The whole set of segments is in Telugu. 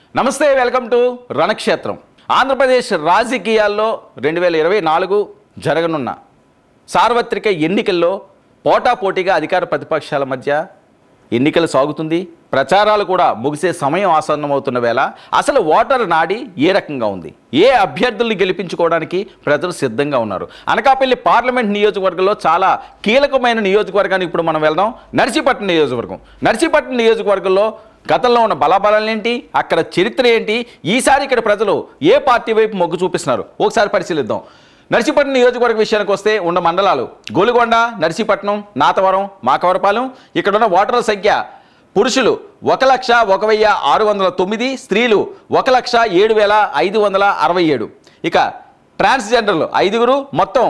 నమస్తే, వెల్కమ్ టు రణక్షేత్రం. ఆంధ్రప్రదేశ్ రాజకీయాల్లో 2024 జరగనున్న సార్వత్రిక ఎన్నికల్లో పోటాపోటీగా అధికార ప్రతిపక్షాల మధ్య ఎన్నికలు సాగుతుంది. ప్రచారాలు కూడా ముగిసే సమయం ఆసన్నమవుతున్న వేళ అసలు ఓటర్ నాడి ఏ రకంగా ఉంది, ఏ అభ్యర్థుల్ని గెలిపించుకోవడానికి ప్రజలు సిద్ధంగా ఉన్నారు? అనకాపల్లి పార్లమెంట్ నియోజకవర్గంలో చాలా కీలకమైన నియోజకవర్గానికి ఇప్పుడు మనం వెళ్దాం. నర్సీపట్నం నియోజకవర్గం. నర్సీపట్నం నియోజకవర్గంలో గతంలో ఉన్న బలాబలాలు ఏంటి, అక్కడ చరిత్ర ఏంటి, ఈసారి ఇక్కడ ప్రజలు ఏ పార్టీ వైపు మొగ్గు చూపిస్తున్నారు ఒకసారి పరిశీలిద్దాం. నర్సీపట్నం నియోజకవర్గ విషయానికి వస్తే ఉన్న మండలాలు గోలుగొండ, నర్సీపట్నం, నాతవరం, మాకవరపాలెం. ఇక్కడ ఉన్న ఓటర్ల సంఖ్య పురుషులు 1,06,609, స్త్రీలు 1,07,567. ఇక ట్రాన్స్జెండర్లు 5, మొత్తం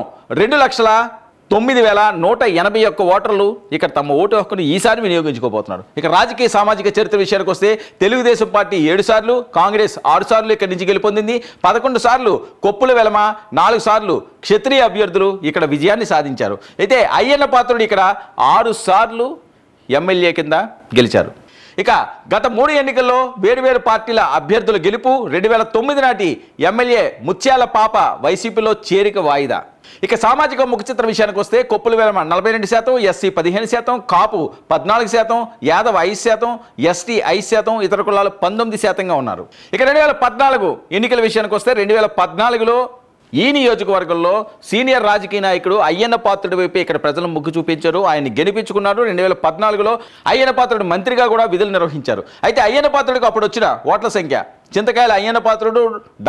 2,09,181 ఓటర్లు ఇక్కడ తమ ఓటు హక్కును ఈసారి వినియోగించుకోబోతున్నారు. ఇక రాజకీయ సామాజిక చరిత్ర విషయానికి వస్తే తెలుగుదేశం పార్టీ 7 సార్లు, కాంగ్రెస్ 6 సార్లు ఇక్కడి నుంచి గెలుపొందింది. 11 సార్లు కొప్పుల వెలమ, 4 సార్లు క్షత్రియ అభ్యర్థులు ఇక్కడ విజయాన్ని సాధించారు. అయితే అయ్యన్న పాత్రుడు ఇక్కడ 6 సార్లు ఎమ్మెల్యే కింద గెలిచారు. ఇక గత 3 ఎన్నికల్లో వేరువేరు పార్టీల అభ్యర్థుల గెలుపు 2009 నాటి ఎమ్మెల్యే ముత్యాల పాప వైసీపీలో చేరిక వాయిదా. ఇక సామాజిక ముఖచిత్ర విషయానికి వస్తే కొప్పుల వేలమ 42%, ఎస్సీ 15%, కాపు 14%, యాదవ్ 5%, ఎస్టీ 5%, ఇతర కులాలు 19%గా ఉన్నారు. ఇక 2014 ఎన్నికల విషయానికి వస్తే 2014లో ఈ నియోజకవర్గంలో సీనియర్ రాజకీయ నాయకుడు అయ్యన్న పాత్రుడి వైపు ఇక్కడ ప్రజలు మొగ్గు చూపించారు. ఆయన్ని గెలిపించుకున్నారు. 2014లో అయ్యన్న పాత్రుడు మంత్రిగా కూడా విధులు నిర్వహించారు. అయితే అయ్యన్న పాత్రుడికి అప్పుడు వచ్చిన ఓట్ల సంఖ్య, చింతకాయల అయ్యన్న పాత్రుడు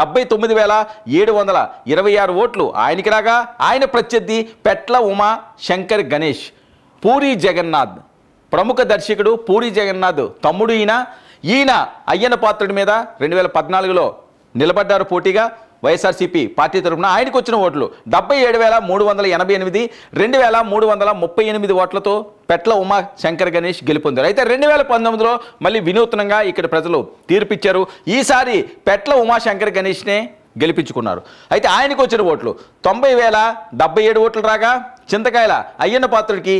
79,726 ఓట్లు ఆయనకి రాగా, ఆయన ప్రత్యర్థి పెట్ల ఉమా శంకర్ గణేష్, పూరి జగన్నాథ్, ప్రముఖ దర్శకుడు పూరి జగన్నాథ్ తమ్ముడు ఈయన అయ్యన్న పాత్రుడి మీద 2014లో నిలబడ్డారు పోటీగా. వైఎస్ఆర్సీపీ పార్టీ తరఫున ఆయనకు వచ్చిన ఓట్లు 77,388, 2,338 ఓట్లతో పెట్ల ఉమా శంకర్ గణేష్ గెలుపొందారు. అయితే 2019లో మళ్ళీ వినూత్నంగా ఇక్కడ ప్రజలు తీర్పిచ్చారు. ఈసారి పెట్ల ఉమా శంకర్ గణేష్నే గెలిపించుకున్నారు. అయితే ఆయనకు వచ్చిన ఓట్లు 90,077 ఓట్లు రాగా, చింతకాయల అయ్యన్న పాత్రుడికి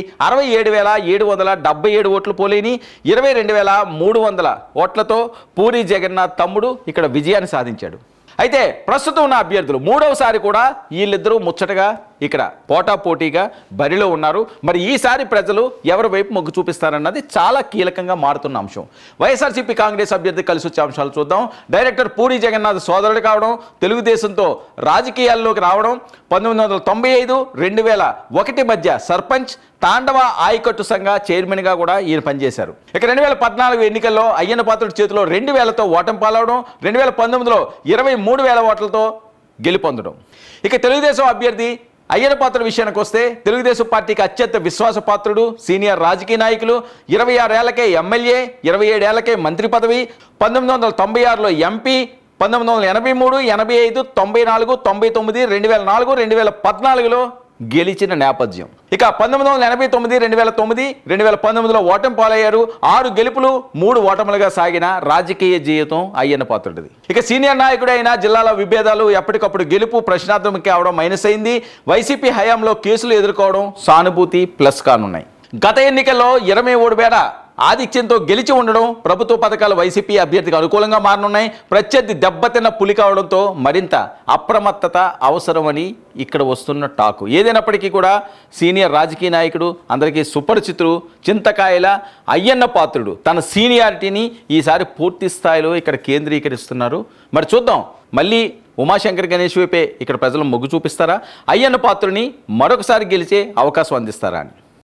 67,777 ఓట్లు పోలేని 22,300 ఓట్లతో పూరి జగన్నాథ్ తమ్ముడు ఇక్కడ విజయాన్ని సాధించాడు. అయితే ప్రస్తుతం ఉన్న అభ్యర్థులు మూడవసారి కూడా వీళ్ళిద్దరూ ముచ్చటగా ఇక్కడ పోటాపోటీగా బరిలో ఉన్నారు. మరి ఈసారి ప్రజలు ఎవరి వైపు మొగ్గు చూపిస్తారన్నది చాలా కీలకంగా మారుతున్న అంశం. వైఎస్ఆర్సీపీ కాంగ్రెస్ అభ్యర్థి కలిసి వచ్చే అంశాలు చూద్దాం. డైరెక్టర్ పూరి జగన్నాథ్ సోదరుడు కావడం, తెలుగుదేశంతో రాజకీయాల్లోకి రావడం, 1995, 2001 మధ్య సర్పంచ్, తాండవ ఆయకట్టు సంఘ చైర్మన్గా కూడా ఈయన పనిచేశారు. ఇక 2014 ఎన్నికల్లో అయ్యన్న పాత్రుడి చేతిలో 2,000తో ఓటమి పాలవడం, 2019లో 23,000 ఓట్లతో గెలుపొందడం. ఇక తెలుగుదేశం అభ్యర్థి అయ్యన్న పాత్రుడి విషయానికి వస్తే తెలుగుదేశం పార్టీకి అత్యంత విశ్వాసపాత్రుడు, సీనియర్ రాజకీయ నాయకులు, 26 ఏళ్లకే ఎమ్మెల్యే, 27 ఏళ్లకే మంత్రి పదవి, 1996లో ఎంపీ, 1983, 85, 94, 99, 2004, 2014లో గెలిచిన నేపథ్యం. ఇక 1989, 2009, 2019లో ఓటమి పాలయ్యారు. 6 గెలుపులు 3 ఓటములుగా సాగిన రాజకీయ జీవితం అయ్యన్న పాత్రుడిది. ఇక సీనియర్ నాయకుడు అయిన జిల్లాల విభేదాలు, ఎప్పటికప్పుడు గెలుపు ప్రశ్నార్థం కావడం మైనస్ అయింది. వైసీపీ హయాంలో కేసులు ఎదుర్కోవడం సానుభూతి ప్లస్ కానున్నాయి. గత ఎన్నికల్లో 23,000 ఆధిక్యంతో గెలిచి ఉండడం, ప్రభుత్వ పథకాలు వైసీపీ అభ్యర్థికి అనుకూలంగా మారనున్నాయి. ప్రత్యర్థి దెబ్బతిన్న పులి కావడంతో మరింత అప్రమత్తత అవసరమని ఇక్కడ వస్తున్న టాకు. ఏదైనప్పటికీ కూడా సీనియర్ రాజకీయ నాయకుడు, అందరికీ సుపరిచితుడు చింతకాయల అయ్యన్న పాత్రుడు తన సీనియారిటీని ఈసారి పూర్తి స్థాయిలో ఇక్కడ కేంద్రీకరిస్తున్నారు. మరి చూద్దాం, మళ్ళీ ఉమాశంకర్ గణేష్ వైపే ఇక్కడ ప్రజలు మొగ్గు చూపిస్తారా, అయ్యన్న పాత్రుని మరొకసారి గెలిచే అవకాశం అందిస్తారా అని.